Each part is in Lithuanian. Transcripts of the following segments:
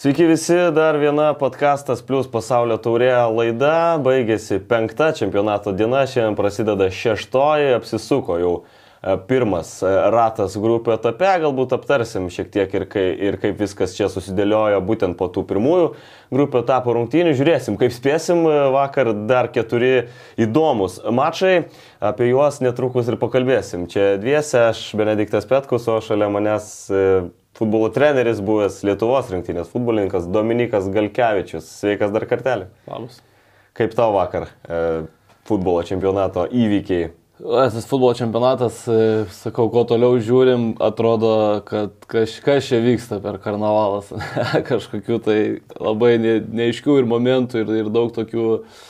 Sveiki visi, dar viena Podcastas Plus pasaulio taurė laida, baigėsi 5 čempionato diena, šiandien prasideda 6, apsisuko jau pirmas ratas grupių etape, galbūt aptarsim šiek tiek ir kaip viskas čia susidėliojo būtent po tų pirmųjų grupių etapo rungtynių, žiūrėsim kaip spėsim, vakar dar 4 įdomus mačai, apie juos netrukus ir pakalbėsim. Čia dviese, aš Benediktas Petkus, o šalia manęs futbolo treneris, buvęs Lietuvos rinktinės futbolininkas Dominikas Galkevičius. Sveikas dar kartelį. Labas. Kaip tau vakar futbolo čempionato įvykiai? Tas futbolo čempionatas, sakau, kuo toliau žiūrim, atrodo, kad kažkas čia vyksta per karnavalas. Kažkokių tai labai neaiškių ir momentų ir daug tokių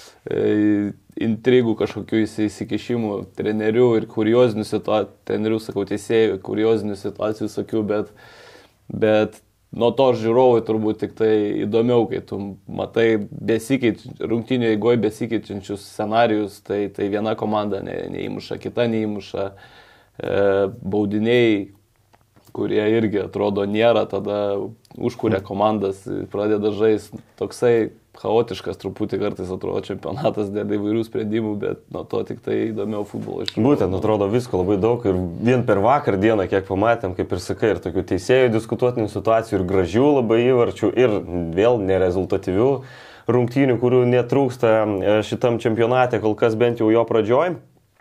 intrigų, kažkokių įsikišimų trenerių ir kuriozinių situacijų, trenerių, sakau, teisėjų, kuriozinių situacijų visokių, bet nuo to žiūrovui turbūt tik tai įdomiau, kai tu matai rungtynių eigoje besikeičiančius scenarijus, tai viena komanda neįmuša, kita neįmuša, baudiniai, kurie irgi atrodo nėra, tada užkuria komandas, pradeda žaisti toksai chaotiškas truputį kartais atrodo čempionatas dėl įvairių sprendimų, bet nuo to tik tai įdomiau futbolo iš tikrųjų. Būtent, atrodo visko labai daug ir vien per vakar dieną, kiek pamatėm, kaip ir sakai, ir tokių teisėjų diskutuotinių situacijų, ir gražių labai įvarčių, ir vėl nerezultatyvių rungtynių, kurių netrūksta šitam čempionate, kol kas bent jau jo pradžioj.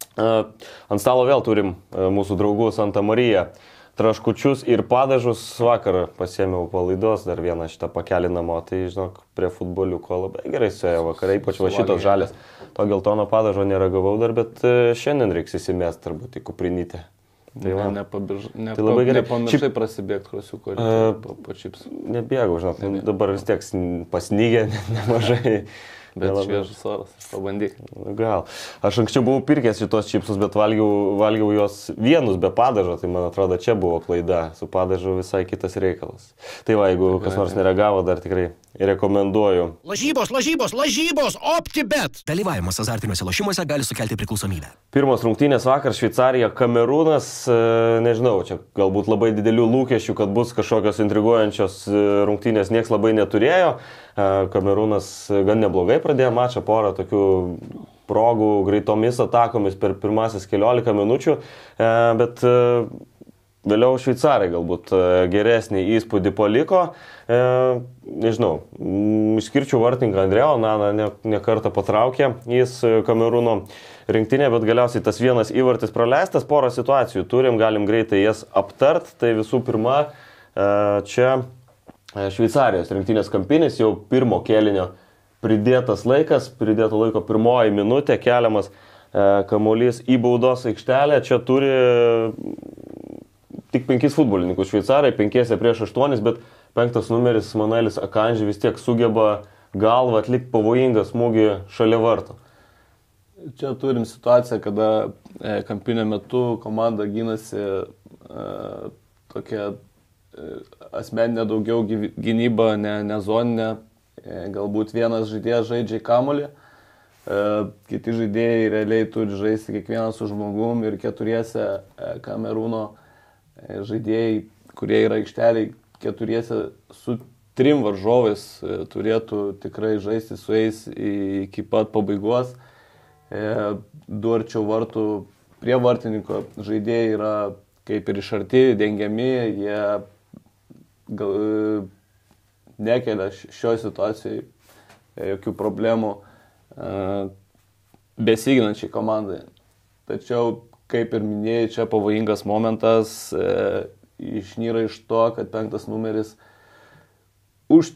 Ant stalo vėl turim mūsų draugus Santa Marija. Traškučius ir padažus, vakar pasiėmiau palaidos, dar vieną šitą pakelį namo, tai žinok, prie futboliuko labai gerai suėjo vakarai, ypač va šitos žalės. To geltono padažo neragavau dar, bet šiandien reiks įsimest turbūt į kuprinytę. Tai labai gerai. Nepamiršai prasibėgti krosiuko po čipsų. Nebėgau, žinok, dabar vis tiek pasnygė nemažai. Bet šviežus oras, pabandyk. Gal. Aš anksčiau buvau pirkęs šitos čipsus, bet valgiau juos vienus be padažo, tai man atrodo čia buvo klaida, su padažu visai kitas reikalas. Tai va, jeigu kas nors nereagavo, dar tikrai rekomenduoju. Lažybos, OptiBet. Dalyvavimas azartiniuose lošimuose gali sukelti priklausomybę. Pirmas rungtynės vakar, Šveicarija, Kamerūnas, nežinau, čia galbūt labai didelių lūkesčių, kad bus kažkokios intriguojančios rungtynės, nieks labai neturėjo. Kamerūnas gan neblogai pradėjo mačą, porą tokių progų greitomis atakomis per pirmasis 15 minučių, bet vėliau šveicarai galbūt geresnį įspūdį paliko. Nežinau, išskirčiau vartininką Andreo Onaną, ne kartą patraukė jis Kamerūno rinktinė, bet galiausiai tas vienas įvartis praleistas, porą situacijų turim, galim greitai jas aptart. Tai visų pirma, čia Šveicarijos rinktinės kampinis, jau pirmo kėlinio pridėto laiko pirmoji minutė, keliamas kamuolys į baudos aikštelę. Čia turi tik 5 futbolininkus šveicarai, 5 prieš 8, bet 5 numeris Manuelis Akanji vis tiek sugeba galvą atlikti pavojingą smūgį šalia varto. Čia turim situaciją, kada kampinio metu komanda gynasi tokia asmeninė daugiau gynyba, ne zoninė. Galbūt vienas žaidėjas žaidžia kamuolį, kiti žaidėjai realiai turi žaisti kiekvienas su žmogum ir 4 Kamerūno žaidėjai, kurie yra aikšteliai, 4 su 3 varžovais turėtų tikrai žaisti su jais iki pat pabaigos. 2 arčiau vartų prie vartininko žaidėjai yra kaip ir iš arti dengiami, jie nekelia šioje situacijoje jokių problemų besiginančiai komandai. Tačiau, kaip ir minėjai, čia pavojingas momentas išnyra iš to, kad 5 numeris už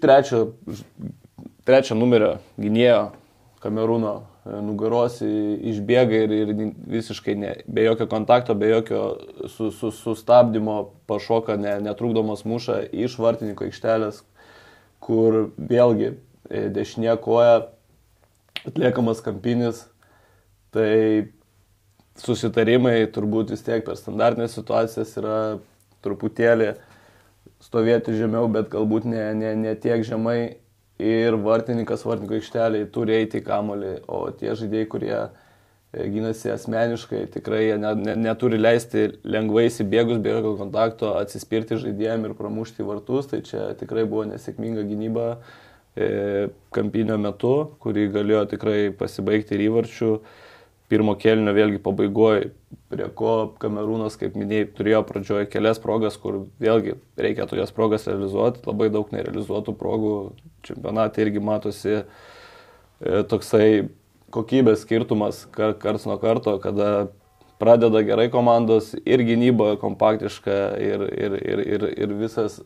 3 numerio gynėjo Kamerūno nugaros išbėga ir visiškai be jokio kontakto, be jokio sustabdymo pašoka, netrukdomas muša iš vartininko aikštelės, kur vėlgi dešinė koja atliekamas kampinis. Tai susitarimai turbūt vis tiek per standartinės situacijas yra truputėlį stovėti žemiau, bet galbūt ne tiek žemai. Ir vartininko aikšteliai turi eiti į kamuolį, o tie žaidėjai, kurie gynasi asmeniškai, tikrai jie neturi leisti lengvai įsibėgus be jokio kontakto, atsispirti žaidėjim ir pramušti vartus, tai čia tikrai buvo nesėkminga gynyba kampinio metu, kurį galėjo tikrai pasibaigti ir įvarčių. Pirmo kėlinio vėlgi pabaigoje, prie ko Kamerūnas, kaip minėjai, turėjo pradžioje kelias progas, kur vėlgi reikia tokias progas realizuoti, labai daug nerealizuotų progų, čempionate irgi matosi toksai kokybės skirtumas karts nuo karto, kada pradeda gerai komandos ir gynyba kompaktiška ir visas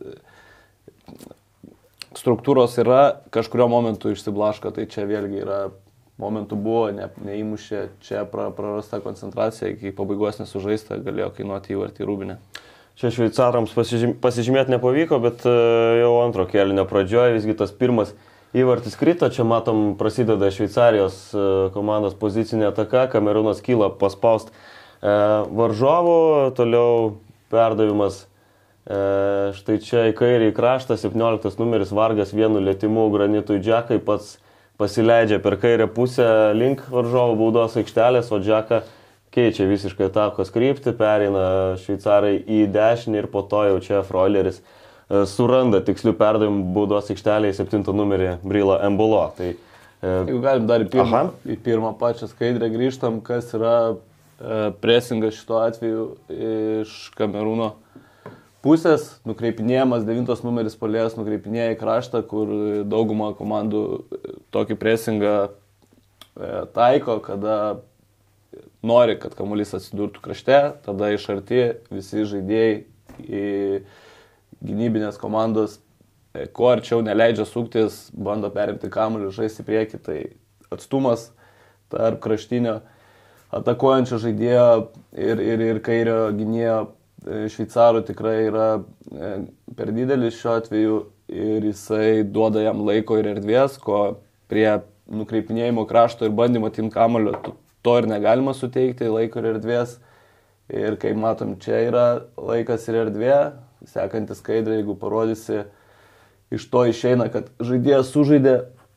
struktūros yra, kažkurio momentu išsiblaško, tai čia vėlgi yra momentų buvo, neįmušė, čia prarasta koncentracija, iki pabaigos nesužaista, galėjo kainuoti įvartį Rūbinę. Čia šveicarams pasižymėti nepavyko, bet jau antro kėlinio pradžioje visgi tas pirmas įvartis krito, čia matom prasideda Šveicarijos komandos pozicinė ataka, Kamerūnas kyla paspaust varžovų, toliau perdavimas štai čia į kairį kraštą, 17 numeris Vargas vienu lėtimu Granitui Džekai pats pasileidžia per kairę pusę link varžovų baudos aikštelės, o Džeka keičia visiškai atakos kryptį, pereina šveicarai į dešinį ir po to jau čia Freuleris suranda tikslių perdavimų baudos aikštelėje 7 numerį Brilo Embolo. Tai, jeigu galim dar į pirmą pačią skaidrę grįžtam, kas yra presingas šito atveju iš Kamerūno pusės, nukreipinėjamas 9 numeris puolėjas nukreipinėja į kraštą, kur dauguma komandų tokį presingą taiko, kada nori, kad kamuolys atsidurtų krašte, tada iš arti visi žaidėjai į gynybinės komandos, kuo arčiau neleidžia suktis, bando perimti kamuolį, žaisti priekį, tai atstumas tarp kraštinio atakuojančio žaidėjo ir kairio gynėjo šveicarų tikrai yra per didelis šiuo atveju ir jisai duoda jam laiko ir erdvės, ko prie nukreipinėjimo krašto ir bandymo atimti kamuolio to ir negalima suteikti, laiko ir erdvės. Ir kaip matom, čia yra laikas ir erdvė. Sekantis skaidrė, jeigu parodysi, iš to išeina, kad žaidėjas sužaidė,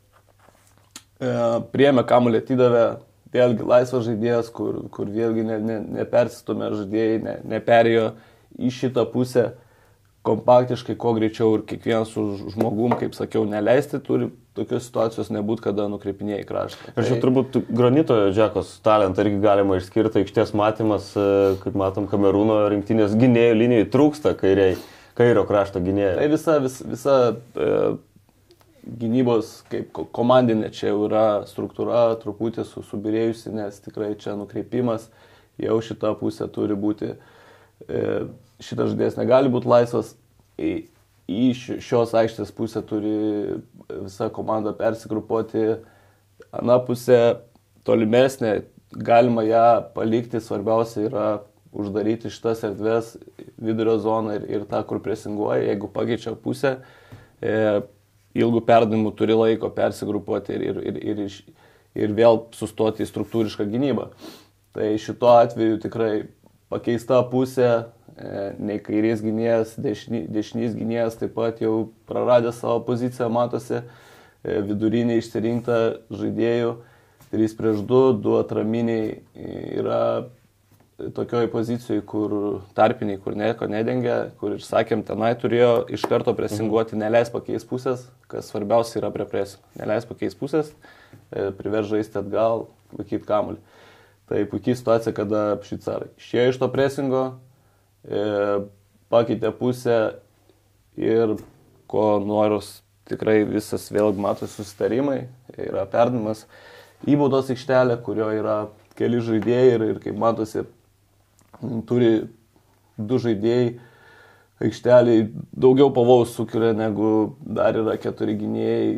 priėmė kamuolį, atidavė, vėlgi laisvas žaidėjas, kur vėlgi nepersistumė žaidėjai, neperėjo į šitą pusę kompaktiškai, kuo greičiau ir kiekvienas su žmogum, kaip sakiau, neleisti, turi tokios situacijos nebūti, kada nukreipinėjai kraštą. Ir čia turbūt Granito Džekos talentą irgi galima išskirti, aikštės matymas, kaip matom, Kamerūno rinktinės gynėjų linijoje trūksta kairio krašto gynėjų. Tai visa gynybos kaip komandinė čia jau yra struktūra truputį subirėjusi, nes tikrai čia nukreipimas, jau šita pusė turi būti, šitas žaidėjas negali būti laisvas, į šios aikštės pusę turi visa komanda persigrupuoti, ana pusė tolimesnė, galima ją palikti, svarbiausia yra uždaryti šitas erdvės vidurio zoną ir tą, kur presinguoja, jeigu pakeičia pusę, ilgų perdavimų turi laiko persigrupuoti ir vėl sustoti į struktūrišką gynybą. Tai šito atveju tikrai pakeista pusė, nei kairės gynėjas, dešinys gynėjas taip pat jau praradė savo poziciją, matosi, vidurinė išsirinkta žaidėjų, 3-2, 2 atraminiai yra tokioj pozicijoje, kur tarpiniai, kur nieko nedengia, kur ir sakėm, tenai turėjo iš karto presinguoti, neleis pakeis pusės, kas svarbiausia yra prie presingų. Neleis pakeis pusės, privers žaisti atgal, laikyti kamuolį. Tai puikiai situacija, kada šveicarai išėjo iš to presingo, pakeitė pusę ir ko noros tikrai visas vėl matosi susitarimai, yra perdavimas į baudos aikštelę, kurio yra keli žaidėjai ir kaip matosi, turi 2 žaidėjai aikšteliai, daugiau pavojaus sukelia negu dar yra 4 gynėjai,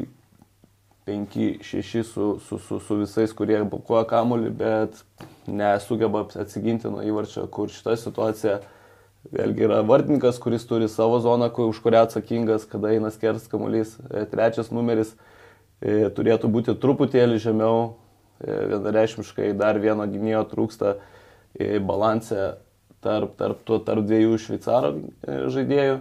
5-6 su visais, kurie blokuoja kamuolį, bet nesugeba atsiginti nuo įvarčio, kur šita situacija vėlgi yra vartininkas, kuris turi savo zoną, už kurią atsakingas, kada eina skers kamuolys. 3 numeris turėtų būti truputėlį žemiau, vienareikšmiškai dar vieno gynėjo trūksta balanse tarp 2 šveicaro žaidėjų.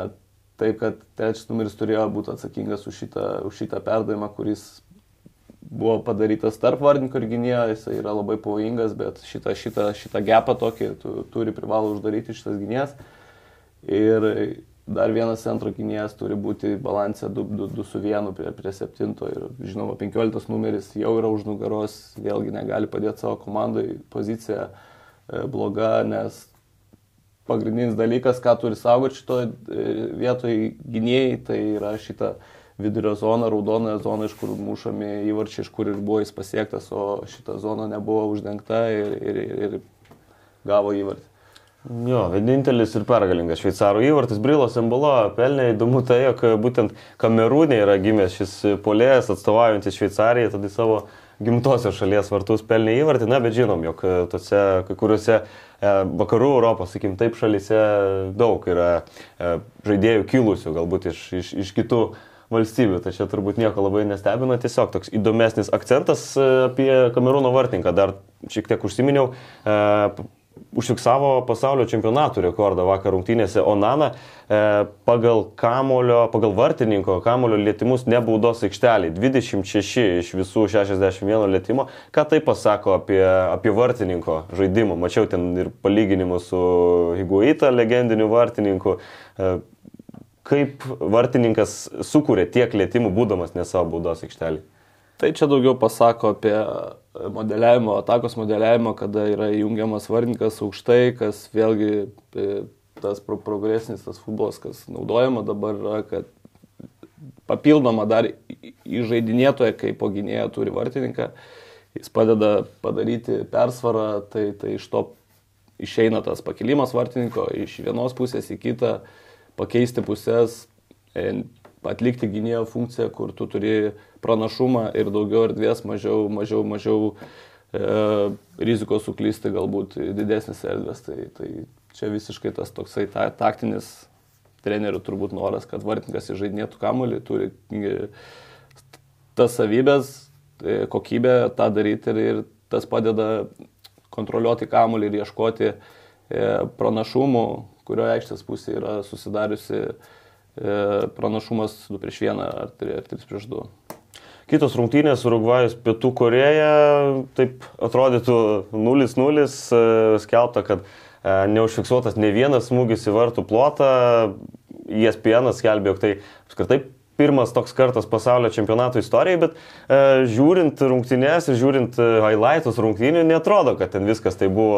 Taip, kad 3 numeris turėjo būti atsakingas už šitą perdavimą, kuris buvo padarytas tarp vartininko ir gynėjo, jis yra labai pavojingas, bet šitą gepą tokį privalo uždaryti šitas gynėjas. Ir dar vienas centro gynėjas turi būti balansė 2-1 prie 7 ir žinoma 15 numeris jau yra už nugaros, vėlgi negali padėti savo komandai, pozicija bloga, nes pagrindinis dalykas, ką turi saugoti šitoje vietoje gynėjai, tai yra šitą vidurio zoną, raudonąją zoną, iš kur mušami įvarčiai, iš kur ir buvo jis pasiektas, o šita zona nebuvo uždengta ir gavo įvartį. Jo, vienintelis ir pergalingas šveicarų įvartis Brilas Embolo pelnė. Įdomu tai, jog būtent Kamerūne yra gimęs šis puolėjas atstovaujantis Šveicarijai, tada savo gimtosios šalies vartus pelnė įvartį. Na, bet žinom, jog tose kai kuriuose vakarų Europos, sakykim, taip šalyse daug yra žaidėjų kilusių, galbūt iš kitų valstybių. Tai čia turbūt nieko labai nestebina, tiesiog toks įdomesnis akcentas apie Kamerūno vartininką. Dar šiek tiek užsiminiau. Užfiksavo pasaulio čempionatų rekordą vakar rungtynėse Onana pagal vartininko kamulio lietimus nebaudos aikštelį. 26 iš visų 61 lietimo. Ką tai pasako apie vartininko žaidimą? Mačiau ten ir palyginimų su Higuaita, legendiniu vartininku. Kaip vartininkas sukūrė tiek lietimų būdamas ne savo baudos aikštelį? Tai čia daugiau pasako apie modeliavimo, atakos modeliavimo, kada yra įjungiamas vartininkas aukštai, kas vėlgi tas progresinis tas futbolas, kas naudojama dabar yra, kad papildoma dar įžaidinėtoje, kai po gynėją turi vartininką, jis padeda padaryti persvarą, tai iš to išeina tas pakilimas vartininko iš vienos pusės į kitą, pakeisti pusės, atlikti gynėjo funkciją, kur tu turi pranašumą ir daugiau erdvės, mažiau rizikos suklysti, galbūt didesnis erdvės. Tai čia visiškai tas toksai taktinis trenerių turbūt noras, kad vartininkas įžaidinėtų kamuolį, turi tas savybės, kokybę tą daryti ir tas padeda kontroliuoti kamuolį ir ieškoti pranašumų, kurio aikštės pusė yra susidariusi pranašumas 2-1 ar 3-2. Kitos rungtynės Urugvajus Pietų Korėja, taip atrodytų 0-0, skelbta, kad neužfiksuotas ne vienas smūgis į vartų plotą. ESPN skelbė, jog tai apskritai pirmas toks kartas pasaulio čempionato istorijai, bet žiūrint rungtynės ir žiūrint highlightus rungtynių, netrodo, kad ten viskas tai buvo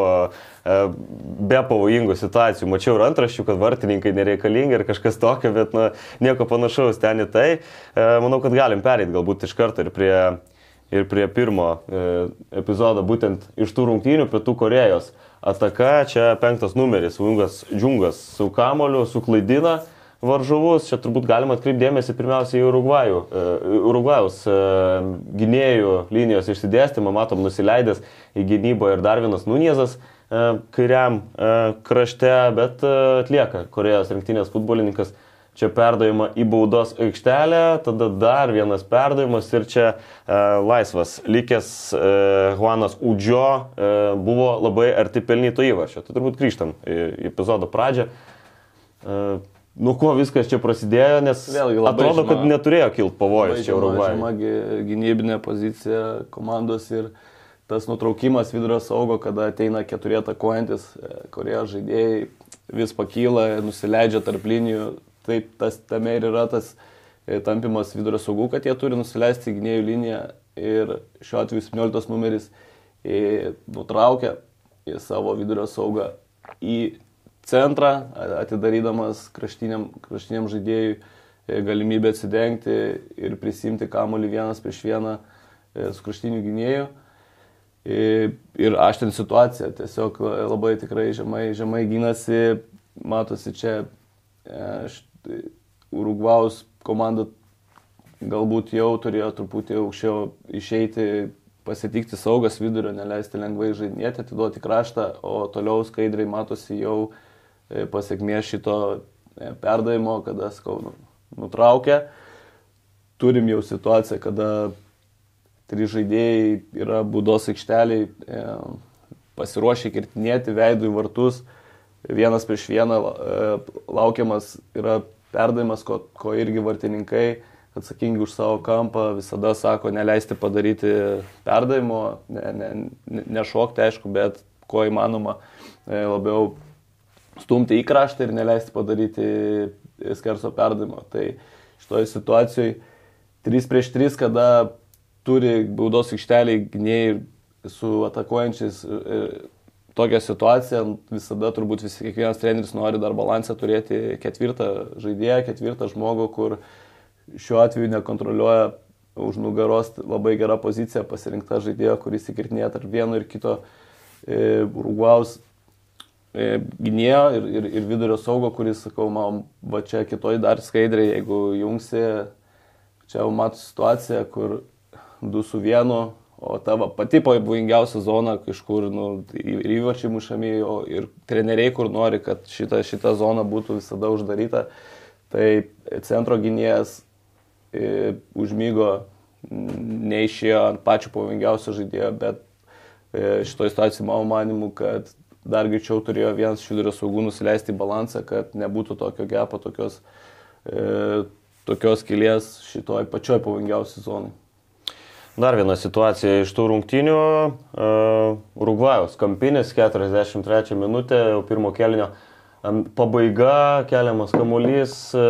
be pavojingų situacijų. Mačiau ir antraščių, kad vartininkai nereikalingi ir kažkas tokio, bet nieko panašaus ten į tai. Manau, kad galim pereiti galbūt iš karto ir prie pirmo epizodo, būtent iš tų rungtynių Pietų Korėjos ataka. Čia 5 numeris, Vungas Džungas su kamoliu, suklaidina varžovus. Čia turbūt galima atkreipdėmėsi pirmiausiai į Urugvajaus gynėjų linijos išsidėstymą. Matom, nusileidęs į gynybą ir dar vienas Nuniezas kairiam krašte, bet atlieka Korėjos rinktinės futbolininkas čia perdavimą į baudos aikštelę, tada dar vienas perdavimas ir čia laisvas likęs Juanas Udžio buvo labai arti pelnyto įvarčio. Tai turbūt grįžtam į epizodo pradžią. Nuo ko viskas čia prasidėjo, nes vėlgi, atrodo, kad neturėjo kilt pavojus čia Urugvajui. Labai žema gynybinė pozicija komandos ir tas nutraukimas vidurio saugo, kada ateina 4 atakuojantis Korėjos žaidėjai, vis pakyla, nusileidžia tarp linijų. Taip, tame ir yra tas tampimas vidurio saugų, kad jie turi nusileisti į gynėjų liniją ir šiuo atveju 17 numeris nutraukia į savo vidurio saugą į centrą, atidarydamas kraštiniam žaidėjui galimybę atsidengti ir prisimti kamuolį 1-1 su kraštiniu gynėju. Ir aštrina situacija, tiesiog labai tikrai žemai gynasi, matosi čia Urugvajaus komanda galbūt jau turėjo truputį aukščiau išeiti, pasitikti saugas vidurio, neleisti lengvai žaidinėti, atiduoti kraštą, o toliau skaidriai matosi jau pasiekmė šito perdavimo, kada nutraukia. Turim jau situaciją, kada 3 žaidėjai yra baudos aikšteliai, pasiruošę kirtinėti veidų į vartus, 1-1 laukiamas yra perdavimas, ko irgi vartininkai atsakingi už savo kampą, visada sako neleisti padaryti perdavimo, nešokti, aišku, bet kuo įmanoma labiau stumti į kraštą ir neleisti padaryti skerso perdavimo. Tai šitoje situacijoje 3 prieš 3, kada turi baudos aikšteliai gynėjai su atakuojančiais tokią situaciją, visada turbūt kiekvienas treneris nori dar balansą turėti 4 žaidėją, 4 žmogų, kur šiuo atveju nekontroliuoja už nugaros labai gera pozicija pasirinkta žaidėjo, kuris įkirtinėja tarp vieno ir kito Urugvajaus gynėjo ir vidurio saugo, kuris, sakau, man va čia kitoj dar skaidrė, jeigu jungsi, čia jau matų situaciją, kur 2 su 1, o tavo pati pavojingiausia zona kažkur ir įvarčiai mušami, ir treneriai, kur nori, kad šita zona būtų visada uždaryta, tai centro gynėjas užmygo, neišėjo ant pačių pavojingiausio žaidėjo, bet šitoj situacijai mano manimu, kad dar greičiau turėjo vienas iš vidurio saugų nusileisti į balansą, kad nebūtų tokio gepo, tokios skylės šitoj pačioj pavojingiausiai zonai. Dar viena situacija iš tų rungtynių. Urugvajaus kampinis, 43 minutė, jau pirmo kėlinio pabaiga, keliamas kamuolys.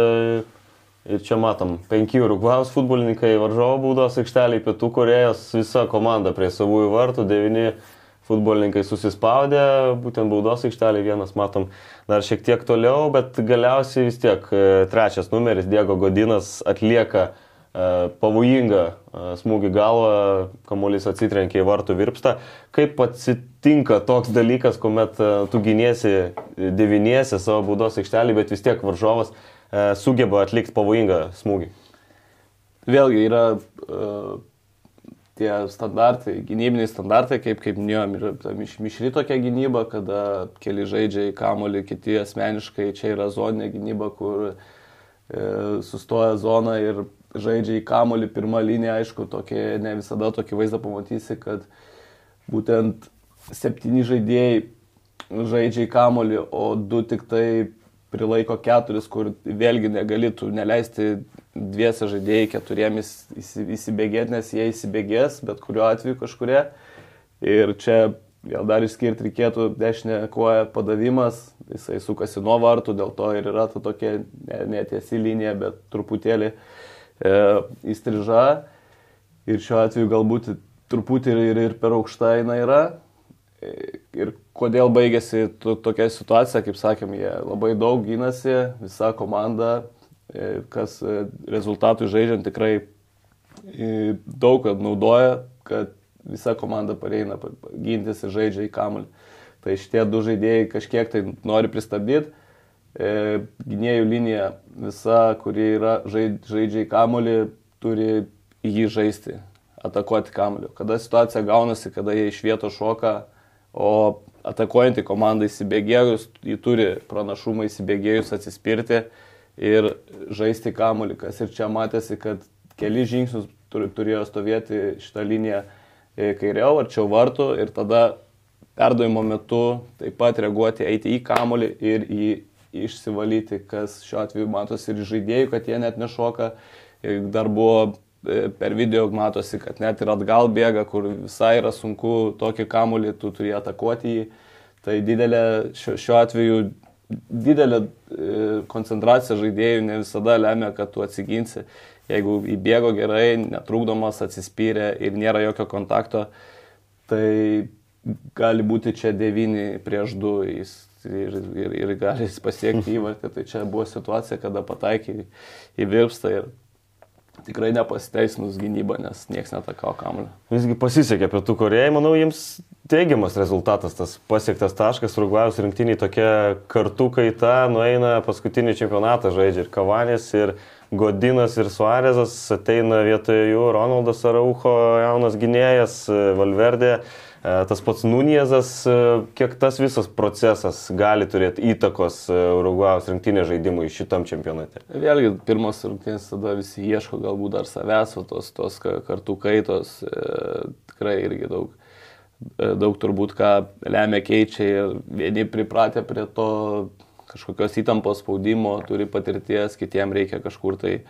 Ir čia matom, 5 Urugvajaus futbolininkai varžovo baudos aikšteliai, Pietų Korėjos, visa komanda prie savųjų vartų, 9 futbolininkai susispaudė, būtent baudos aikšteliai, vienas matom dar šiek tiek toliau, bet galiausiai vis tiek 3 numeris Diego Godinas atlieka pavojingą smūgį galvą, kamuolys atsitrenkia į vartų virpstą. Kaip atsitinka toks dalykas, kuomet tu giniesi, deviniesi savo baudos aikštelį, bet vis tiek varžovas sugeba atlikti pavojingą smūgį? Vėlgi yra tie standartai, gynybiniai standartai, kaip minėjom, yra mišri tokia gynyba, kada keli žaidžia į kamuolį, kiti asmeniškai, čia yra zoninė gynyba, kur sustoja zona ir žaidžia į kamuolį, pirmą liniją, aišku, ne visada tokį vaizdą pamatysi, kad būtent 7 žaidėjai žaidžia į kamuolį, o 2 tik tai prilaiko 4, kur vėlgi negalėtų neleisti 2 žaidėjai 4 įsibėgėti, nes jie įsibėgės, bet kuriuo atveju kažkurie. Ir čia gal dar išskirti reikėtų dešinę koją padavimas, jisai sukasi nuo vartų, dėl to ir yra ta tokia netiesi linija, bet truputėlį įstriža. Ir šiuo atveju galbūt truputį ir per aukšta jinai yra. Ir kodėl baigėsi tokia situacija, kaip sakėm, jie labai daug gynasi, visa komanda, kas rezultatui žaidžiant tikrai daug naudoja, kad visa komanda pareina gintis ir žaidžia į kamuolį. Tai šitie 2 žaidėjai kažkiek tai nori pristabdyti. Gynėjų linija visa, kuri yra žaidžia į kamuolį, turi jį žaisti, atakuoti kamuolį. Kada situacija gaunasi, kada jie iš vietos šoka, o atakuojantį komandą įsibėgėjus, jį turi pranašumą įsibėgėjus atsispirti ir žaisti kamuolį. Kas ir čia matėsi, kad keli žingsnius turėjo stovėti šitą liniją kairiau, arčiau vartų, ir tada perdavimo metu taip pat reaguoti, eiti į kamuolį ir jį išsivalyti, kas šiuo atveju matosi ir žaidėjų, kad jie net nešoka. Ir dar buvo per video matosi, kad net ir atgal bėga, kur visai yra sunku tokį kamuolį, tu turi atakuoti jį. Tai šiuo atveju didelė koncentracija žaidėjų ne visada lemia, kad tu atsiginsi. Jeigu įbėgo gerai, netrukdomas, atsispyrė ir nėra jokio kontakto, tai gali būti čia 9 prieš 2 ir gali pasiekti įvartį. Tai čia buvo situacija, kada pataikė į virpstą ir tikrai nepasiteisinus gynyba, nes nieks netakavo kamuolį. Visgi pasisekė Pietų Korėjai, manau, jiems teigiamas rezultatas, tas pasiektas taškas, Urugvajaus rinktiniai tokia kartų kaita, nueina paskutinį čempionatą, žaidžia ir Kavanis, ir Godinas, ir Suarezas, ateina vietoje jų Ronaldas Araujo, jaunas gynėjas, Valverdė, tas pats Nuniezas. Kiek tas visas procesas gali turėti įtakos Urugvajaus rinktinės žaidimui šitam čempionate? Vėlgi, pirmos rungtynės tada visi ieško galbūt dar savęs, tos kartų kaitos, tikrai irgi daug turbūt ką lemia keičia ir vieni pripratę prie to kažkokios įtampos spaudimo, turi patirties, kitiem reikia kažkur tai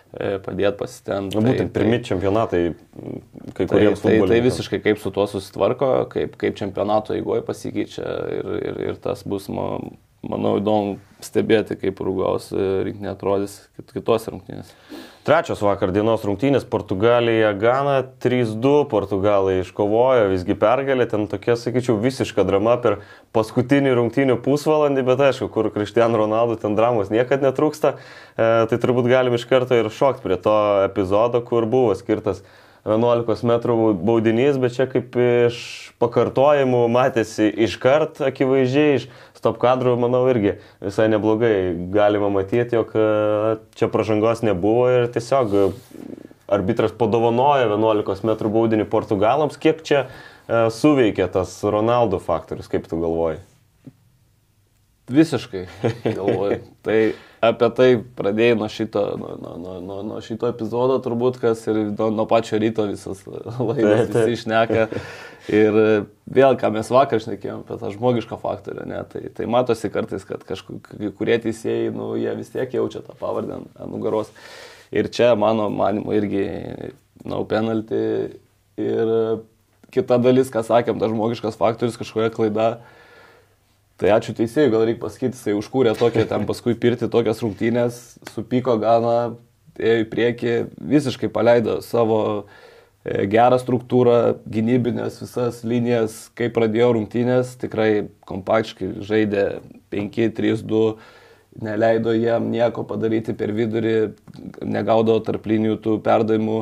padėti pasitempti. Būtent pirmi čempionatai kai kuriems futbolininkams. Tai visiškai kaip su tuo susitvarko, kaip čempionato eigoje pasikeičia ir tas bus, manau, įdomu stebėti, kaip Urugvajaus rinktinė atrodys kitose rungtynėse. Trečios vakar dienos rungtynės Portugalija Gana 3-2, Portugalai iškovojo visgi pergalę, ten tokia, sakyčiau, visiška drama per paskutinį rungtynių pusvalandį, bet aišku, kur Cristiano Ronaldo ten dramos niekad netrūksta, tai turbūt galim iš karto ir šokti prie to epizodo, kur buvo skirtas 11 metrų baudinys, bet čia kaip iš pakartojimų matėsi iškart akivaizdžiai, iš stop kadrų, manau, irgi visai neblogai galima matyti, jog čia pražangos nebuvo ir tiesiog arbitras padovanojo 11 metrų baudinį Portugalams. Kiek čia suveikė tas Ronaldo faktorius, kaip tu galvoji? Visiškai galvoju. Tai apie tai pradėjai nuo šito epizodo turbūt, kas ir nuo pačio ryto visas laidas visi išneka. Ir vėl, ką mes vakar šnekėjom apie tą žmogišką faktorių, ne, tai matosi kartais, kad kurie teisėjai, jie vis tiek jaučia tą pavardę ant nugaros. Ir čia, mano manimu, irgi penalty. Ir kita dalis, ką sakėm, tas žmogiškas faktorius, kažkokia klaida. Tai ačiū teisėjui, gal reikia pasakyti, jisai užkūrė tokią, ten paskui pirti tokias rungtynės, supyko Gana, ėjo į priekį, visiškai paleido savo gerą struktūrą, gynybinės visas linijas, kai pradėjo rungtynės, tikrai kompaktiškai žaidė 5-3-2, neleido jam nieko padaryti per vidurį, negaudavo tarp linijų tų perdavimų.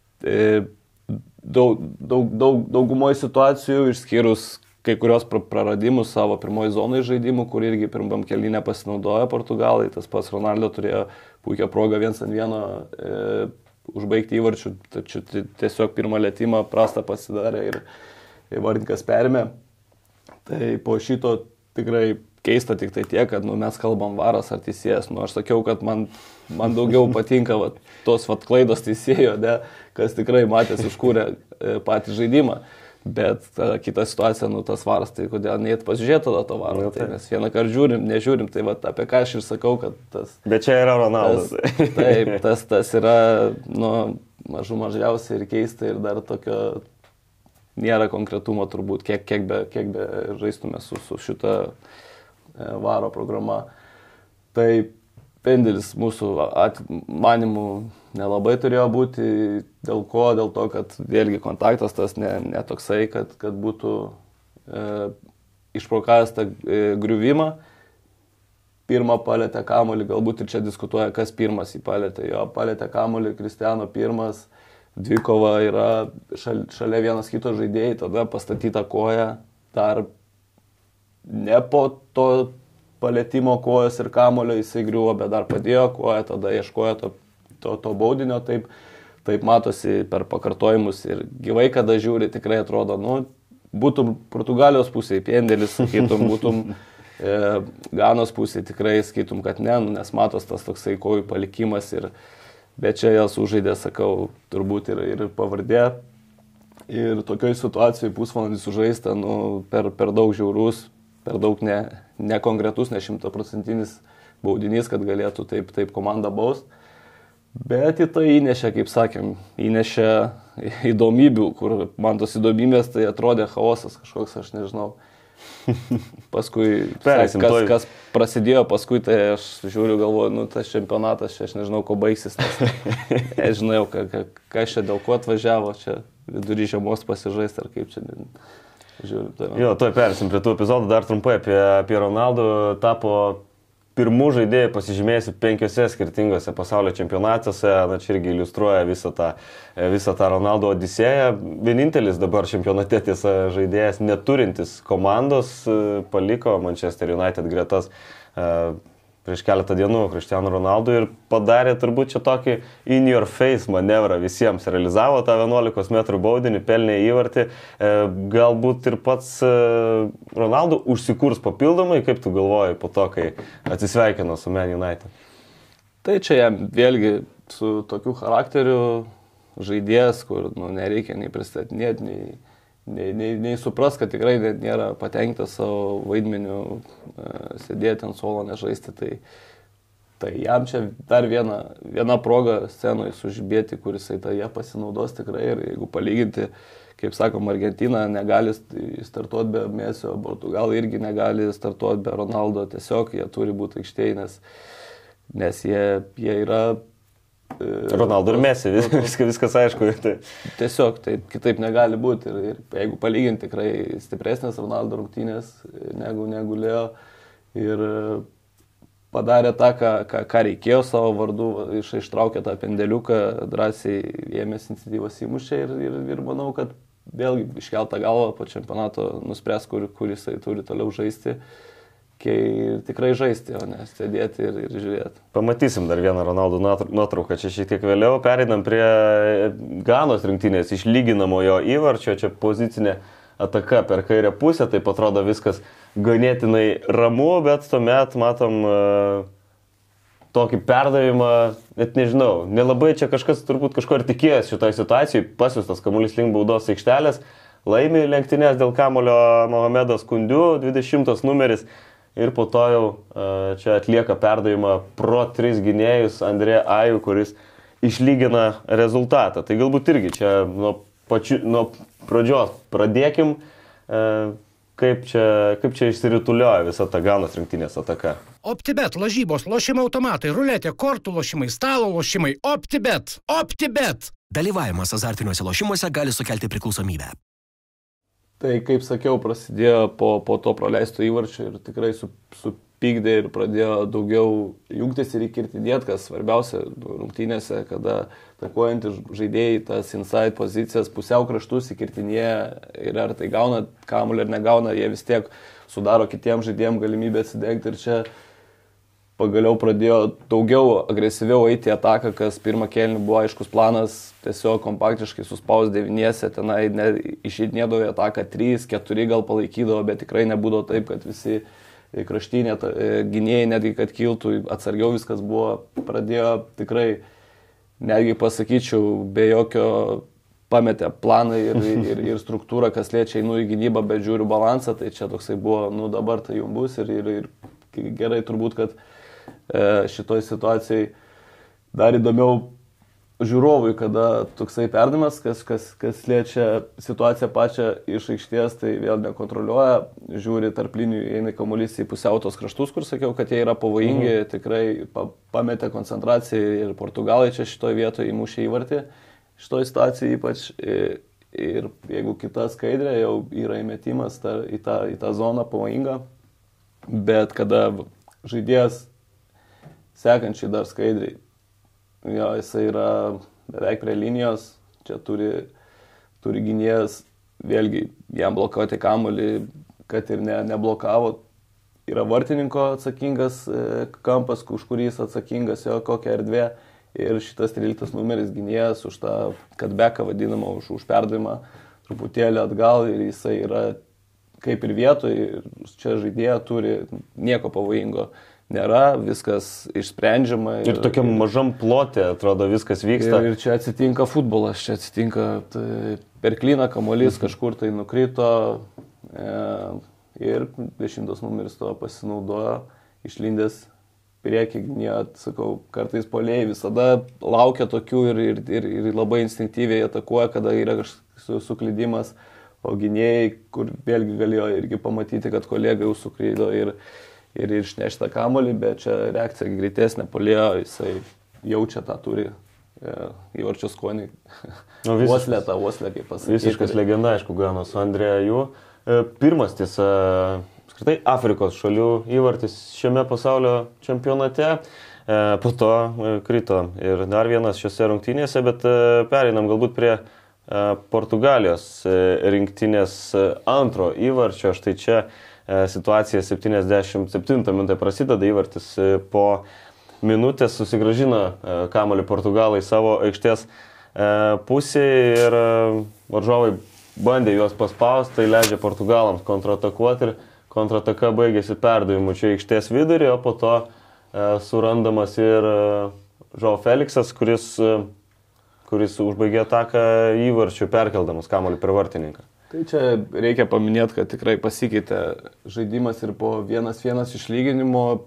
Daugumoje situacijų, išskyrus kai kurios praradimus savo pirmoji zonai žaidimų, kur irgi pirmam kėlinį pasinaudojo Portugalai, tas pats Ronaldo turėjo puikią progą 1-1 užbaigti įvarčių, tačiau tiesiog pirmą lietimą prastą pasidarė ir vartininkas perėmė. Tai po šito tikrai keista tik tai tiek, kad mes kalbam varas ar teisėjas. Aš sakiau, kad man daugiau patinka tos klaidos teisėjo, kas tikrai matęs užkūrė patį žaidimą. Bet kita situacija, tas varas, tai kodėl neįt pasižiūrėti tada to varo. Tai mes vieną kartą žiūrim, nežiūrim, tai apie ką aš ir sakau, kad tas... Bet čia yra Ronaldas. Taip, tas yra, mažiausiai ir keista ir dar tokio nėra konkretumo turbūt, kiek be žaistume su šita varo programa. Tai pendelis mūsų manimų nelabai turėjo būti, dėl ko? Dėl to, kad vėlgi kontaktas tas ne toksai, kad būtų išprokavęs tą griuvimą. Pirmą palėtė kamuolį, galbūt ir čia diskutuoja, kas pirmas jį palėtė. Jo, palėtė kamuolį, Cristiano pirmas, dvikova yra šalia vienas kito žaidėjai, tada pastatyta koja, dar ne po to palėtimo kojos ir kamuolio jisai griuvo, bet dar padėjo koją, tada ieškojo to baudinio, taip matosi per pakartojimus ir gyvai, kada žiūri, tikrai atrodo, būtum Portugalijos pusėje pendelis, sakytum, būtum Ganos pusėje, tikrai skaitum, kad ne, nes matos tas toksai kojų palikimas, bet čia jas užžaidė, sakau, turbūt ir pavardė. Ir tokioj situacijoje pusvalandį sužaista, per daug žiaurus, per daug nekonkretus, ne 100% baudinys, kad galėtų taip komandą baust. Bet į tai įnešė, kaip sakėm, įdomybių, kur man tos įdomybės tai atrodė chaosas kažkoks, aš nežinau. Paskui, kas prasidėjo, paskui tai aš žiūriu, galvoju, tas čempionatas, čia aš nežinau, ko baigsis, nes aš žinau, kas čia dėl ko atvažiavo, čia vidury žiemos pasižaisti ar kaip čia. Žiūriu, tai jo, tuoj persim prie tų epizodų, dar trumpai apie Ronaldo. Tapo pirmų žaidėjų pasižymėjusi 5 skirtingose pasaulio čempionatuose, čia irgi iliustruoja visą tą Ronaldo odisėją. Vienintelis dabar čempionate tiesa žaidėjas neturintis komandos paliko Manchester United gretas prieš keletą dienų Cristiano Ronaldo ir padarė turbūt čia tokį in your face manevrą visiems. Realizavo tą 11 metrų baudinį, pelnė įvartį. Galbūt ir pats Ronaldo užsikurs papildomai, kaip tu galvoji po to, kai atsisveikino su Man United? Tai čia jam vėlgi su tokiu charakteriu žaidėjas, kur nereikia nei pristatinėti, nei supras, kad tikrai nėra patenkintas savo vaidmeniu sėdėti ant suolo, nežaisti. Tai Tai jam čia dar viena proga scenoje sužibėti, kuris tai jie pasinaudos tikrai. Ir jeigu palyginti, kaip sakom, Argentina negali startuoti be Mesio, Portugalai irgi negali startuoti be Ronaldo, tiesiog jie turi būti aikštėje, nes jie yra... Ronaldo ir Messi, viskas aišku. Tai. Tiesiog, tai kitaip negali būti. Ir jeigu palyginti, tikrai stipresnės Ronaldo rungtynės negu Leo. Ir padarė tą, ką reikėjo savo vardu, ištraukė tą pendeliuką, drąsiai ėmėsi iniciatyvos įmušė ir manau, kad vėlgi iškeltą galvą po čempionato nuspręs, kur jisai turi toliau žaisti. Ir tikrai žaisti, o ne sėdėti ir žiūrėti. Pamatysim dar vieną Ronaldo nuotrauką, čia šiek tiek vėliau. Pereinam prie Ganos rinktinės išlyginamojo įvarčio, čia pozicinė ataka per kairę pusę, taip atrodo viskas ganėtinai ramu, bet tuomet matom tokį perdavimą, net nežinau, nelabai čia kažkas turbūt kažko ir tikėjęs šitoj situacijai, pasiūstas kamuolys link baudos aikštelės, laimi lenktynės dėl kamuolio Mohamedas Kundiu, 20 numeris. Ir po to jau čia atlieka perdavimą pro 3 gynėjus Andrė Aju, kuris išlygina rezultatą. Tai galbūt irgi čia nuo pradžios pradėkim, kaip čia išsiritulioja visa ta Ganos rinktinės ataka. OptiBet, lažybos, lošimo automatai, ruletė, kortų lošimai, stalo lošimai. OptiBet. OptiBet. Dalyvavimas azartiniuose lošimuose gali sukelti priklausomybę. Tai, kaip sakiau, prasidėjo po to praleisto įvarčio ir tikrai supykdė ir pradėjo daugiau jungtis ir įkirtinėti, kas svarbiausia rungtynėse, kada atakuojantys žaidėjai tas inside pozicijas pusiau kraštus įkirtinėja ir ar tai gauna kamuolį ar negauna, jie vis tiek sudaro kitiems žaidėjams galimybę atsidengti ir čia pagaliau pradėjo daugiau agresyviau eiti į ataką, kas pirmą kėlinį buvo aiškus planas, tiesiog kompaktiškai suspaus 9, tenai išeidinėdavo į ataką 3-4 gal palaikydavo, bet tikrai nebūdavo taip, kad visi kraštinė gynėjai netgi kad kiltų, atsargiau viskas buvo, pradėjo tikrai, netgi pasakyčiau, be jokio pametė planą ir struktūrą, kas liečia einu į gynybą, bet žiūriu balansą, tai čia toksai buvo, dabar tai jums bus ir gerai turbūt, kad šitoj situacijai dar įdomiau žiūrovui, kada toksai perdavimas, kas liečia situaciją pačią iš aikštės, tai vėl nekontroliuoja, žiūri tarp linijų, eina kamuolys į pusiautos kraštus, kur sakiau, kad jie yra pavojingi, tikrai pametė koncentraciją ir Portugalai čia šitoj vietoje įmušė įvartį, šitoj situacijai ypač ir jeigu kita skaidrė jau yra įmetimas į tą zoną pavojingą, bet kada žaidėjas sekančiai dar skaidriai, jisai yra beveik prie linijos, čia turi gynėjas, vėlgi jam blokuoti kamuolį, kad ir neblokavo, yra vartininko atsakingas kampas, už kurį jis atsakingas jo kokią erdvę ir šitas 13 numeris gynėjas už tą cutbacką vadinamą, už perdavimą truputėlį atgal ir jisai yra kaip ir vietoj, ir čia žaidėja turi nieko pavojingo. Nėra, viskas išsprendžiama. Ir tokiam mažam plote, atrodo, viskas vyksta. Ir čia atsitinka futbolas, čia atsitinka per klyną kamuolys, kažkur tai nukrito ir 10 numeris to pasinaudojo, išlindęs priekį, sakau, kartais puolėjai visada laukia tokių ir labai instinktyviai atakuoja, kada yra kažkoks suklydimas, o gynėjai, kur vėlgi galėjo irgi pamatyti, kad kolega jau suklydo ir išnešta kamuolį, bet čia reakcija greitesnė, puolėjo, jisai jaučia tą turi įvarčio skonį. Uoslė, kaip pasakyti. Visiškas legenda, aišku, Ganos Andrė Aju. Pirmas, tiesa, skirtai Afrikos šalių įvartis šiame pasaulio čempionate. Po to krito ir dar vienas šiose rungtynėse, bet pereinam galbūt prie Portugalijos rinktinės antro įvarčio. Štai čia situacija 77 minutė prasideda, įvartis po minutės susigrąžina kamuolį Portugalai savo aikštės pusėje ir varžovai bandė juos paspausti, tai leidžia Portugalams kontratakuoti ir kontrataka baigėsi perdavimu čia aikštės vidurį, o po to surandamas ir João Feliksas, kuris užbaigė ataką įvarčiu perkeldamas kamuolį per vartininką. Tai čia reikia paminėti, kad tikrai pasikeitė žaidimas ir po 1-1 išlyginimo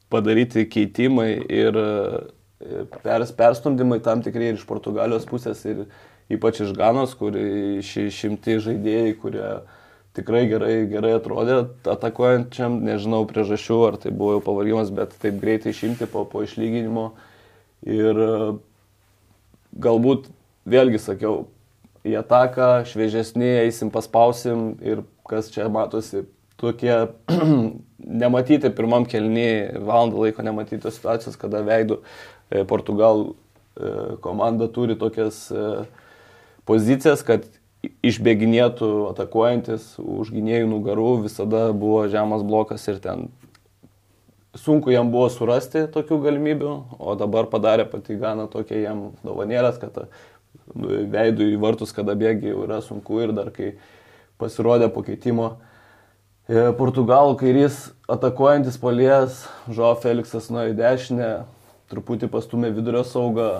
padaryti keitimai ir perstumdymai tam tikrai ir iš Portugalijos pusės ir ypač iš Ganos, kur išimti žaidėjai, kurie tikrai gerai atrodė atakuojančiam, nežinau priežasčių, ar tai buvo jau pavargimas, bet taip greitai išimti po išlyginimo. Ir galbūt, vėlgi sakiau, į ataką, šviežesni, eisim paspausim ir kas čia matosi, tokie nematyti pirmam kėliny, valandą laiko nematyti situacijos, kada veidų Portugal komanda turi tokias pozicijas, kad išbėginėtų atakuojantis už gynėjų nugarų, visada buvo žemas blokas ir ten sunku jam buvo surasti tokių galimybių, o dabar padarė pati Gana tokia jam dovanėlės, kad veidų į vartus, kada bėgi, jau yra sunku ir dar kai pasirodė po keitimo Portugalų kairys atakuojantis puolėjas, Joao Feliksas nuėjo į dešinę, truputį pastumė vidurio saugą,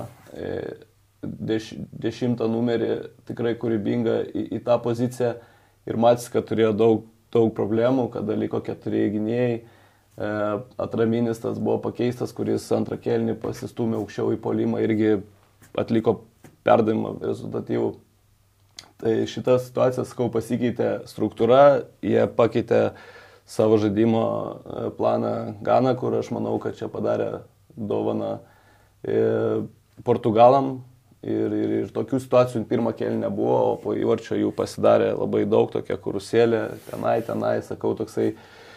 10 numerį, tikrai kūrybinga į tą poziciją ir matys, kad turėjo daug problemų, kada liko 4 gynėjai. Atraminis tas buvo pakeistas, kuris antrą kėlinį pasistumė aukščiau į puolimą, irgi atliko perdavimą rezultatyvų. Tai šitą situaciją, sakau, pasikeitė struktūra, jie pakeitė savo žaidimo planą Ganą, kur aš manau, kad čia padarė dovaną Portugalam ir tokių situacijų pirmą kėlinį nebuvo, o po įvarčio jų pasidarė labai daug, tokia kurusėlė, tenai, sakau, toksai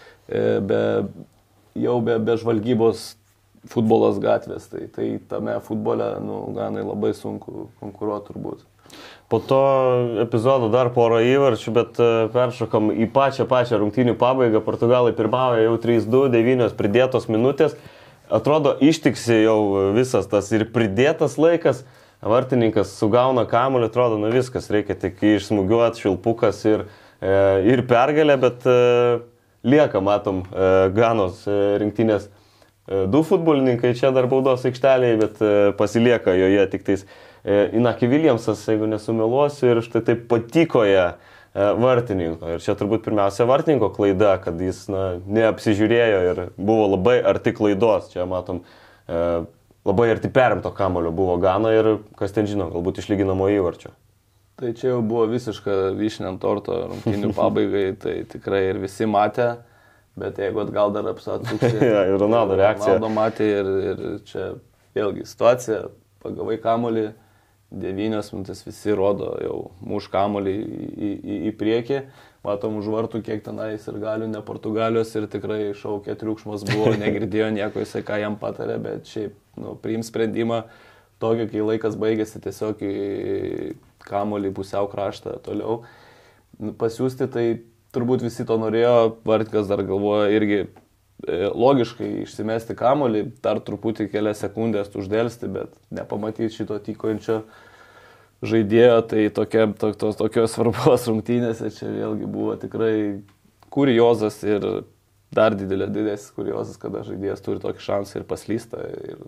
be žvalgybos futbolas gatvės, tai tame futbole, Ganai labai sunku konkuruoti turbūt. Po to epizodo dar porą įvarčių, bet peršokam į pačią rungtynių pabaigą. Portugalai pirmauja jau 3-2, 9 pridėtos minutės. Atrodo, ištiksi jau visas tas ir pridėtas laikas. Vartininkas sugauna kamuolį, atrodo, viskas, reikia tik išsmugiuoti, šilpukas ir pergalė, bet lieka, matom, Ganos rinktinės 2 futbolininkai čia dar baudos aikštelėje, bet pasilieka joje tik tais Inaki Williamsas, jeigu nesumeluosiu, ir štai taip patiko ją vartininko. Ir čia turbūt pirmiausia vartininko klaida, kad jis neapsižiūrėjo ir buvo labai arti klaidos. Čia matom, labai arti perimto kamuolio buvo Gana ir kas ten žino, galbūt išlyginamo įvarčio. Tai čia jau buvo visiška vyšnė ant torto rungtynių pabaigai, tai tikrai ir visi matė, bet jeigu atgal dar apsatsuksi. Ir Ronaldo reakcija. Ronaldo matė ir čia vėlgi situacija, pagavai kamuolį, 9 minutės visi rodo jau muš kamuolį į priekį, matom už vartų kiek tenais ir galių, ne Portugalijos ir tikrai šaukė triukšmas buvo, negirdėjo nieko jisai, ką jam patarė, bet šiaip priims sprendimą tokio, kai laikas baigėsi tiesiog į kamuolį pusiau kraštą toliau pasiūsti, tai turbūt visi to norėjo, vartininkas dar galvoja irgi logiškai išsimesti kamuolį, dar truputį kelias sekundės uždėlsti, bet nepamatyti šito tykojančio žaidėjo, tai tokios svarbos rungtynėse čia vėlgi buvo tikrai kuriozas ir dar didelis kuriozas, kada žaidėjas turi tokį šansą ir paslysta ir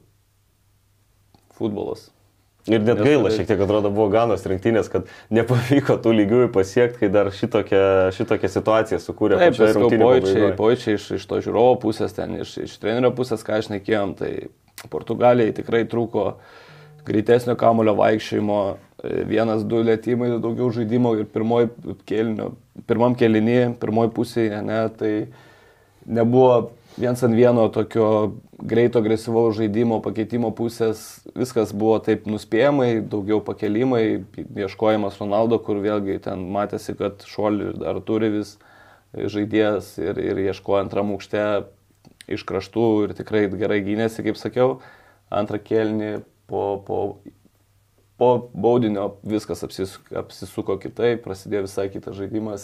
futbolas. Ir net gaila šiek tiek atrodo buvo Ganos rinktinės, kad nepavyko tų lygiųjų pasiekti, kai dar šitokią situaciją sukūrė pačioje rungtynių pabaigoje. Pojūčiai iš to žiūrovo pusės, ten iš trenerio pusės, ką aš nekėjom, tai Portugalijai tikrai trūko greitesnio kamuolio vaikščiojimo, 1-2 lėtymai, daugiau žaidimo ir pirmam kėliny, pirmoj pusėje, tai nebuvo 1-1 tokio greito agresyvaus žaidimo pakeitimo pusės, viskas buvo taip nuspėjamai, daugiau pakelimai, ieškojimas Ronaldo, kur vėlgi ten matėsi, kad šuolį dar turi vis žaidėjas ir ieškojo antram aukšte iš kraštų ir tikrai gerai gynėsi, kaip sakiau. Antrą kėlinį po baudinio viskas apsisuko kitaip, prasidėjo visai kitas žaidimas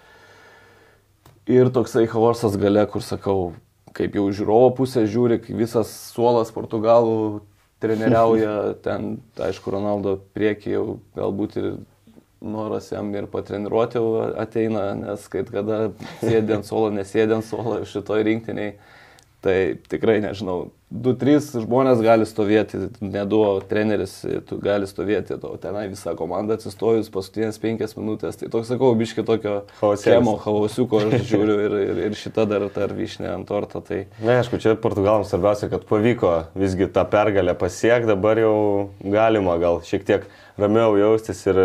ir toksai chaosas gale, kur sakau, kaip jau žiūrovo pusė žiūri, visas suolas Portugalų treneriauja, ten, aišku, Ronaldo priekį jau galbūt ir noras jam ir patreniruoti ateina, nes kada sėdė ant suolo, nesėdė ant suolo šitoj rinktiniai, Tai tikrai nežinau, 2-3 žmonės gali stovėti, neduo treneris, tu gali stovėti, o tenai visa komanda atsistojus paskutinės 5 minutės. Tai toks, sakau, biški tokio chaosiuko aš žiūriu ir šita dar vyšnė ant torto. Tai... Na, aišku, čia Portugalams svarbiausia, kad pavyko visgi tą pergalę pasiekti, dabar jau galima gal šiek tiek ramiau jaustis ir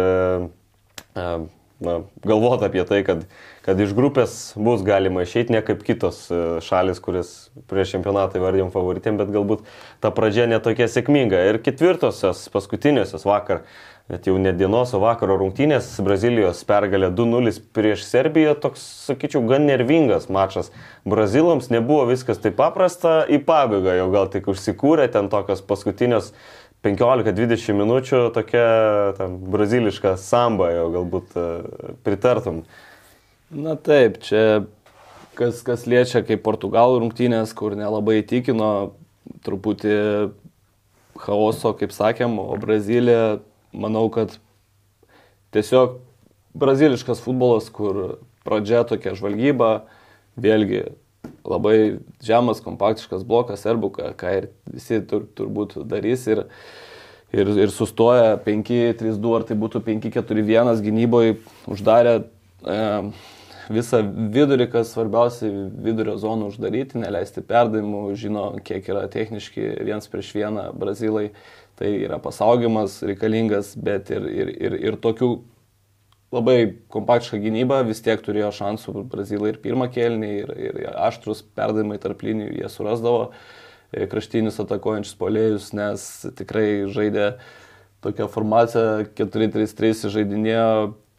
galvoti apie tai, kad iš grupės bus galima išeiti, ne kaip kitos šalis, kuris prieš čempionatą įvardėm favoritėm, bet galbūt ta pradžia netokia sėkminga. Ir ketvirtosios, paskutiniosios vakar, net jau ne dienos, o vakaro rungtynės, Brazilijos pergalė 2-0 prieš Serbiją, toks, sakyčiau, gan nervingas mačas. Brazilams nebuvo viskas taip paprasta, į pabaigą jau gal tik užsikūrė, ten tokios paskutinios 15-20 minučių, tokia braziliška samba, jau galbūt pritartum. Na taip, čia kas liečia kaip Portugalų rungtynės, kur nelabai įtikino, truputį chaoso, kaip sakėm, o Brazilija, manau, kad tiesiog braziliškas futbolas, kur pradžia tokia žvalgyba, vėlgi labai žemas, kompaktiškas blokas, serbų, ką ir visi turbūt darys ir sustoja 5-3-2, ar tai būtų 5-4-1 gynyboje, uždarė visą vidurį, kas svarbiausia, vidurio zoną uždaryti, neleisti perdavimų, žino, kiek yra techniški 1-1 brazilai, tai yra pasaugimas reikalingas, bet ir tokių labai kompaktišką gynybą vis tiek turėjo šansų brazilai ir pirmą kėlinį, ir aštrus perdavimai tarp linijų jie surasdavo kraštinius atakuojančius puolėjus, nes tikrai žaidė tokią formaciją 4-3-3, žaidinėjo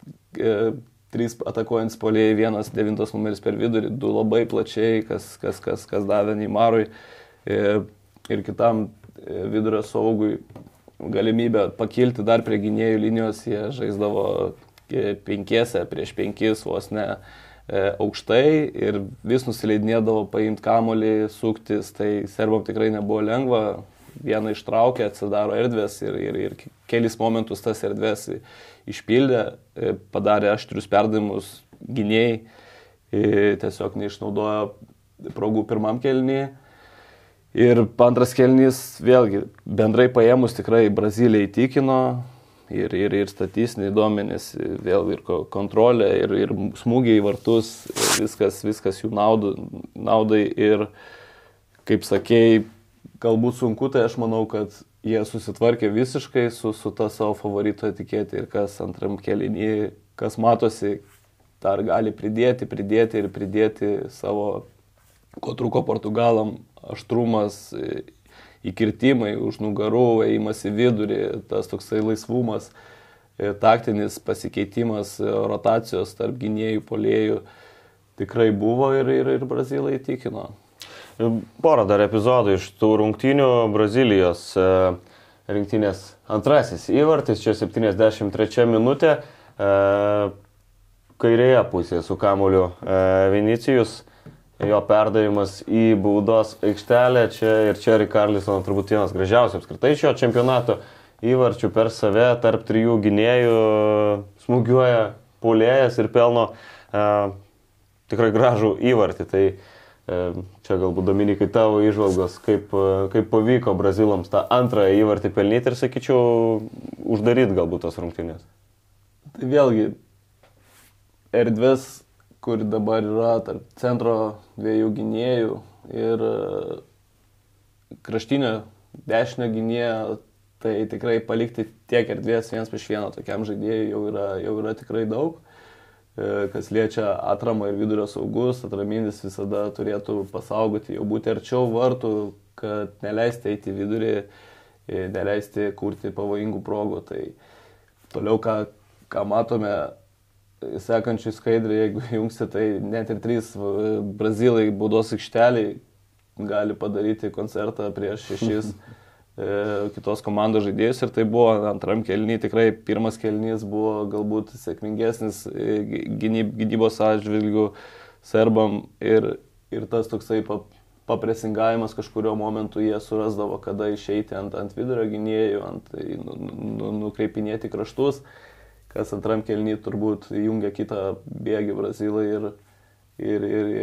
3 atakuojantis puolėjai, 1 9 numeris per vidurį, 2 labai plačiai, kas davė Neymarui ir kitam vidurio saugui galimybę pakilti dar prie gynėjų linijos, jie žaisdavo 5 prieš 5 vos ne aukštai ir vis nusileidinėdavo paimti kamuolį, suktis, tai serbam tikrai nebuvo lengva, vieną ištraukė, atsidaro erdvės ir kelis momentus tas erdvės išpildė, padarė aštrius perdavimus gynėjai, tiesiog neišnaudojo progų pirmam kėlinyje. Ir antras kėlinys, vėlgi, bendrai paėmus tikrai Brazilija įtikino ir statistiniai duomenys, vėl ir kontrolė, ir smūgiai į vartus, viskas jų naudai ir, kaip sakėjai, galbūt sunku, tai aš manau, kad jie susitvarkė visiškai su ta savo favorito etiketė ir kas antram kėlinį, kas matosi, dar gali pridėti savo, ko trūko Portugalam, aštrumas, įkirtimai už nugarų, ėjimas į vidurį, tas toksai laisvumas, taktinis pasikeitimas, rotacijos tarp gynėjų, puolėjų tikrai buvo ir Brazilai įtikino. Porą dar epizodų iš tų rungtynių. Brazilijos rinktinės antrasis įvartis, čia 73 minutė, kairėje pusėje su kamuoliu Vinicijus. Jo perdavimas į baudos aikštelę, čia Richarlison turbūt vienas gražiausių apskritai šio čempionato įvarčių per save, tarp 3 gynėjų smūgiuoja puolėjas ir pelno tikrai gražų įvartį. Tai čia galbūt, Dominikai, tavo įžvalgos, kaip pavyko brazilams tą antrąją įvartį pelnyti ir, sakyčiau, uždaryti galbūt tos rungtynės. Tai vėlgi, erdvės, kur dabar yra tarp centro 2 gynėjų ir kraštinio dešinio gynėjo, tai tikrai palikti tiek erdvės 1-1 tokiam žaidėjui jau yra tikrai daug. Kas liečia atramą ir vidurio saugus, atraminis visada turėtų pasaugoti, jau būti arčiau vartų, kad neleisti eiti vidurį, neleisti kurti pavojingų progų. Tai toliau, ką matome, sekančiai skaidrį, jeigu jungsi, tai net ir 3 brazilai baudos aikšteliai gali padaryti koncertą prieš 6 kitos komandos žaidėjus ir tai buvo antram kėlinį, tikrai pirmas kėlinys buvo galbūt sėkmingesnis gynybos atžvilgių serbam ir tas toksai papresingavimas kažkurio momentu jie surasdavo, kada išeiti ant vidurio gynėjų, nukreipinėti kraštus, kas antram kėlinį turbūt jungia kitą bėgį brazilai ir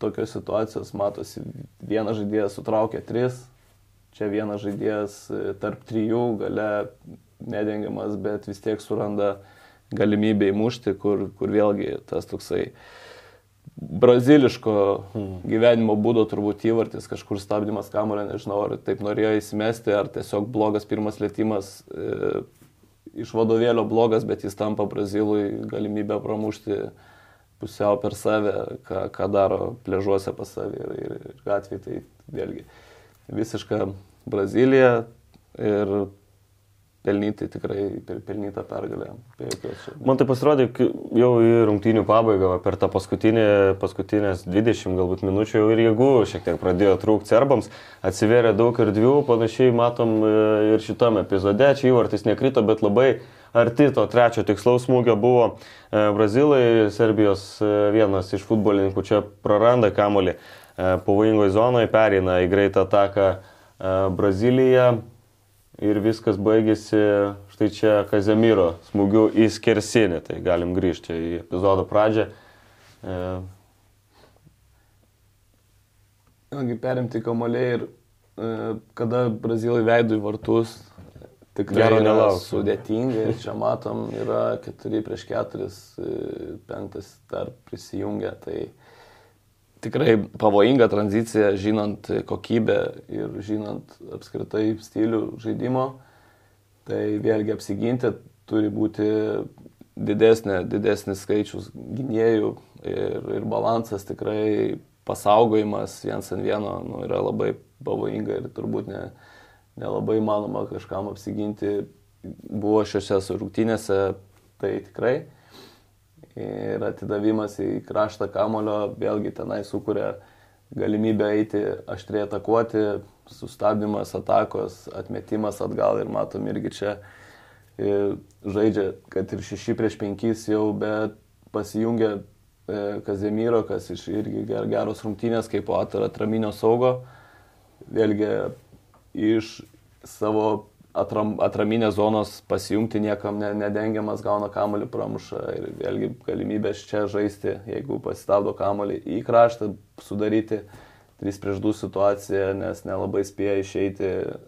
tokios situacijos matosi, vienas žaidėjas sutraukia 3, čia vienas žaidėjas tarp 3 gale nedengiamas, bet vis tiek suranda galimybę įmušti, kur vėlgi tas toksai braziliško gyvenimo būdo turbūt įvartis, kažkur stabdymas kamuolio, nežinau, ar taip norėjo įsimesti, ar tiesiog blogas pirmas lėtimas iš vadovėlio blogas, bet jis tampa Brazilui galimybę pramušti pusiau per save, ką daro pležuose pas savį ir gatvėje. Tai vėlgi visiška Brazilija ir pelnytai tikrai pelnyta pergalė. Man tai pasirodė, jau į rungtynių pabaigą per tą paskutinės 20 galbūt minučių jau ir jėgų šiek tiek pradėjo trūkti serbams, atsiverė daug erdvių, panašiai matom ir šitam epizode, čia įvartis nekrito, bet labai arti to trečio tikslaus smūgio buvo Brazilai, Serbijos vienas iš futbolininkų čia praranda kamuolį pavojingoje zonoje, pereina į greitą ataką Brazilija. Ir viskas baigėsi štai čia Kazemiro smūgiu į skersinį. Tai galim grįžti į epizodo pradžią. Perimti kamuoliai ir kada Brazilai veido į vartus, tikrai yra sudėtinga. Ir čia matom, yra 4-4, 5 dar prisijungia. Tai tikrai pavojinga tranzicija, žinant kokybę ir žinant apskritai stilių žaidimo. Tai vėlgi apsiginti turi būti didesnis skaičius gynėjų ir balansas tikrai pasaugojimas 1-1 yra labai pavojinga ir turbūt nelabai manoma kažkam apsiginti. Buvo šiose rungtynėse tai tikrai. Ir atidavimas į kraštą kamuolio vėlgi tenai sukuria galimybę eiti aštriai atakuoti, sustabdymas atakos, atmetimas atgal ir matom irgi čia žaidžia, kad ir 6-5 jau, bet pasijungia Kazemiro, kas iš irgi geros rungtynės, kaip po atraminio saugo, vėlgi iš savo atraminės zonos pasijungti niekam nedengiamas, gauna kamuolį, pramuša ir vėlgi galimybės čia žaisti, jeigu pasistabdo kamuolį į kraštą, sudaryti 3-2 situaciją, nes nelabai spėja išeiti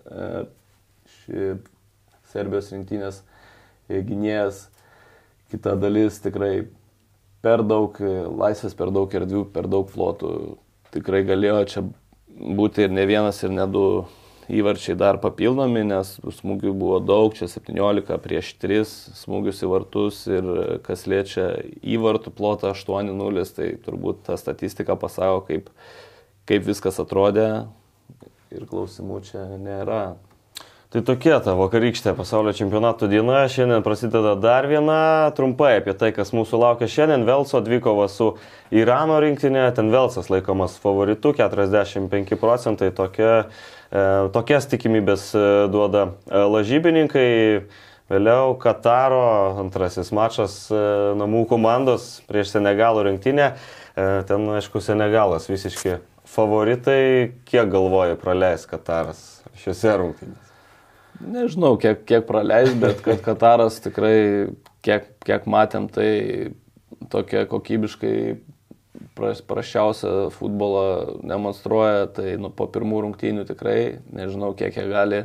Serbijos rinktinės gynėjas. Kita dalis tikrai per daug laisvės, per daug erdvių, per daug plotų. Tikrai galėjo čia būti ir ne vienas, ir ne 2 įvarčiai dar papildomi, nes smūgių buvo daug, čia 17-3 smūgius į vartus ir kas liečia įvartų plotą 8-0, tai turbūt ta statistika pasako, kaip viskas atrodė ir klausimų čia nėra. Tai tokia ta vakarykštė pasaulio čempionato diena, šiandien prasideda dar viena, trumpai apie tai, kas mūsų laukia šiandien. Velso dvikova su Irano rinktinė, ten Velsas laikomas favoritu, 45%, tokias tikimybės duoda lažybininkai. Vėliau Kataro antrasis mačas namų komandos prieš Senegalo rinktinę, ten aišku Senegalas visiškai favoritai, kiek galvoja praleis Kataras šiose rungtynėse? Nežinau, kiek praleis, bet kad Kataras tikrai, kiek matėm, tai tokia kokybiškai praščiausią futbolą demonstruoja, tai po pirmų rungtynių tikrai, nežinau, kiek jie gali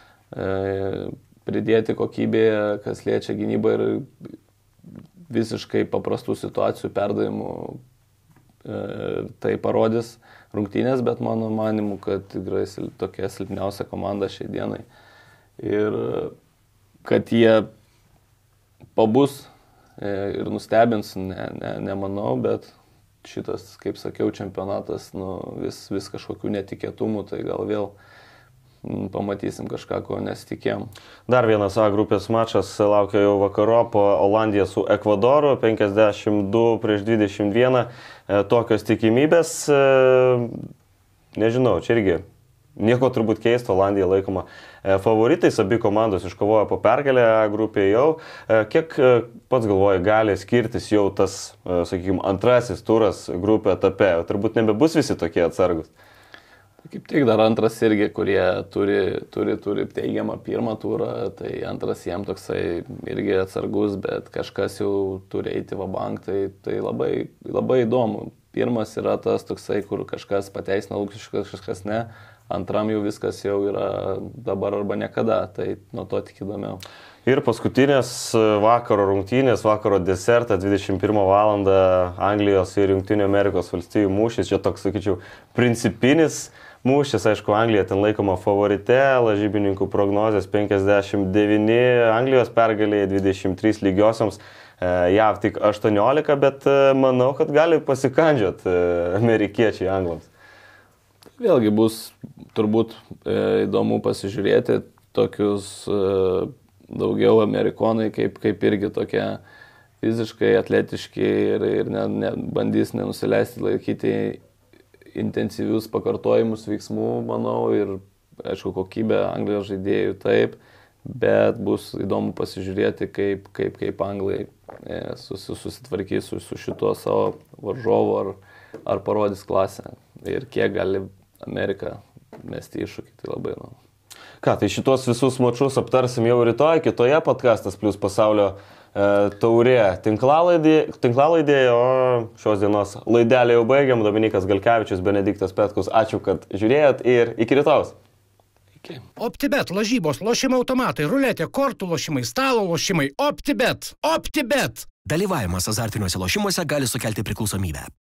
pridėti kokybėje, kas liečia gynybą ir visiškai paprastų situacijų perdavimų. Tai parodys rungtynės, bet mano manimu, kad tikrai tokia silpniausia komanda šiai dienai. Ir kad jie pabus ir nustebins, nemanau, bet šitas, kaip sakiau, čempionatas, vis kažkokių netikėtumų, tai gal vėl pamatysim kažką, ko nesitikėjom. Dar vienas A grupės mačas laukia jau vakarop, Olandija su Ekvadoru, 52-21, tokios tikimybės, nežinau, čia irgi nieko turbūt keisto, Olandija laikoma favoritais, abi komandos iškovojo po pergalę A grupėje jau. Kiek pats galvoji, gali skirtis jau tas, sakykime, antrasis turas grupė etape? Turbūt nebebus visi tokie atsargus. Kaip tik dar antras irgi, kurie turi teigiamą pirmą turą, tai antras jiem toksai irgi atsargus, bet kažkas jau turi eiti vabank, tai labai, labai įdomu. pirmas yra tas toksai, kur kažkas pateisina lūkesčius, kažkas ne. Antram jau viskas jau yra dabar arba niekada, tai nuo to tik įdomiau. Ir paskutinės vakaro rungtynės, vakaro desertą 21 val. Anglijos ir Jungtinių Amerikos valstijų mūšis. Čia toks, sakyčiau, principinis mūšis. Aišku, Anglija ten laikoma favorite, lažybininkų prognozės 59, Anglijos pergalė 23 lygiosioms, JAV tik 18, bet manau, kad gali pasikandžiot amerikiečiai anglams. Vėlgi bus turbūt įdomu pasižiūrėti tokius daugiau amerikonai, kaip irgi tokie fiziškai atletiški ir bandys nenusileisti laikyti intensyvius pakartojimus veiksmų, manau, ir aišku kokybė Anglijos žaidėjų taip, bet bus įdomu pasižiūrėti, kaip anglai susitvarkys su šituo savo varžovu ar parodys klasę ir kiek gali Amerika mesti iššūkį, tai labai įdomu. Ką, tai šitos visus mačus aptarsim jau rytoj, kitoje Podcastas Plius pasaulio taurė tinklalaidėje, o šios dienos laidelę jau baigiam. Dominikas Galkevičius, Benediktas Petkus, ačiū, kad žiūrėjot ir iki rytojaus. OptiBet, lažybos, lošimo automatai, ruletė, kortų lošimai, stalo lošimai. OptiBet. OptiBet. Dalyvavimas azartiniuose lošimuose gali sukelti priklausomybę.